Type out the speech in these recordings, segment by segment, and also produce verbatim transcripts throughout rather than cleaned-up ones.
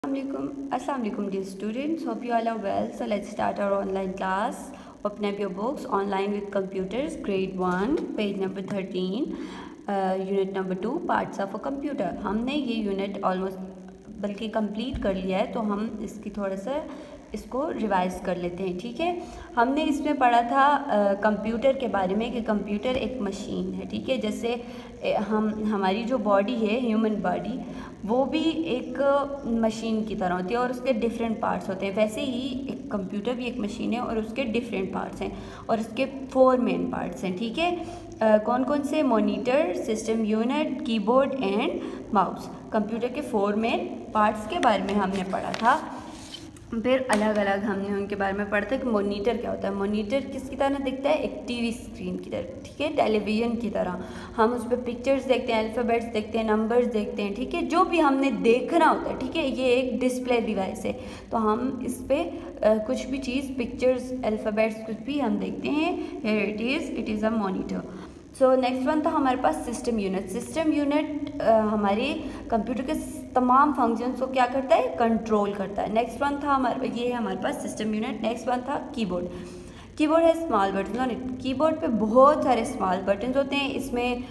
Assalamu alaikum dear students, hope you all are well. So let's start our online class. Open up your books, Online with Computers, grade one, page number thirteen, uh, unit number two, parts of a computer. हमने ये unit almost बल्कि complete कर लिया है, तो हम इसकी थोड़ा सा इसको रिवाइज कर लेते हैं। ठीक है, हमने इसमें पढ़ा था कंप्यूटर के बारे में कि कंप्यूटर एक मशीन है। ठीक है, जैसे हम हमारी जो बॉडी है, ह्यूमन बॉडी, वो भी एक मशीन की तरह होती है और उसके डिफरेंट पार्ट्स होते हैं। वैसे ही एक कंप्यूटर भी एक मशीन है और उसके डिफरेंट पार्ट्स हैं और उसके फोर मेन पार्ट्स हैं। ठीक है, uh, कौन कौन से? Monitor, system unit, keyboard and mouse. Computer के फोर मेन पार्ट्स के बारे में हमने पढ़ा था। फिर अलग अलग हमने उनके बारे में पढ़ा था कि मॉनिटर क्या होता है। मॉनिटर किसकी तरह दिखता है? एक टीवी स्क्रीन की तरह। ठीक है, टेलीविज़न की तरह। हम उस पर पिक्चर्स देखते हैं, अल्फ़ाबेट्स देखते हैं, नंबर्स देखते हैं। ठीक है, जो भी हमने देखना होता है। ठीक है, ये एक डिस्प्ले डिवाइस है, तो हम इस पर कुछ भी चीज़, पिक्चर्स, अल्फ़ाबेट्स, कुछ भी हम देखते हैं। Here it is it is a monitor. So next one था हमारे पास सिस्टम यूनिट। सिस्टम यूनिट हमारे कंप्यूटर के तमाम फंक्शंस को क्या करता है? कंट्रोल करता है। नेक्स्ट वन था हमारे, ये है हमारे पास सिस्टम यूनिट। नेक्स्ट वन था कीबोर्ड। कीबोर्ड है small button on it. Keyboard पे बहुत सारे स्मॉल बटन्स होते हैं। इसमें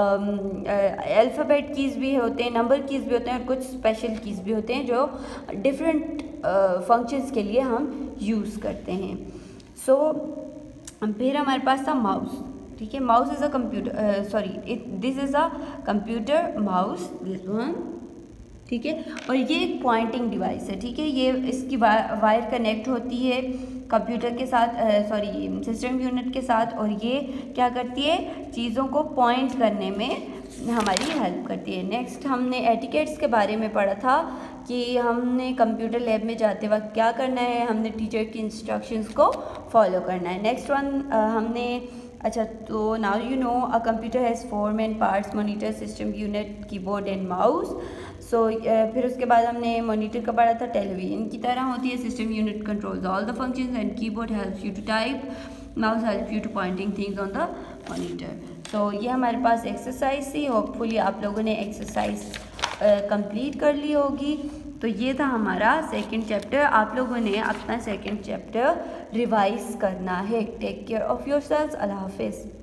अल्फ़ाबेट कीज़ भी होते हैं, नंबर कीज़ भी होते हैं और कुछ स्पेशल कीज़ भी होते हैं जो डिफरेंट फंक्शंस के लिए हम यूज़ करते हैं। सो so, फिर हमारे पास था माउस। ठीक है, mouse is a computer, sorry this is a computer mouse, this one. ठीक है, और ये एक पॉइंटिंग डिवाइस है। ठीक है, ये इसकी वायर कनेक्ट होती है कंप्यूटर के साथ, सॉरी सिस्टम यूनिट के साथ, और ये क्या करती है? चीज़ों को पॉइंट करने में हमारी हेल्प करती है। नेक्स्ट हमने एटिकेट्स के बारे में पढ़ा था कि हमने कंप्यूटर लैब में जाते वक्त क्या करना है, हमने टीचर की इंस्ट्रक्शंस को फॉलो करना है। नेक्स्ट वन हमने, अच्छा तो now you know a computer has four main parts: monitor, system unit, keyboard and mouse. So फिर उसके बाद हमने मॉनिटर का पढ़ा था, टेलीविजन की तरह होती है। System unit controls all the functions and keyboard helps you to type, mouse help you to pointing things on the monitor. So ये हमारे पास एक्सरसाइज थी। होपफुली आप लोगों ने एक्सरसाइज कंप्लीट कर ली होगी। तो ये था हमारा सेकंड चैप्टर। आप लोगों ने अपना सेकंड चैप्टर रिवाइज करना है। Take care of yourselves. अल्लाह हाफिज़।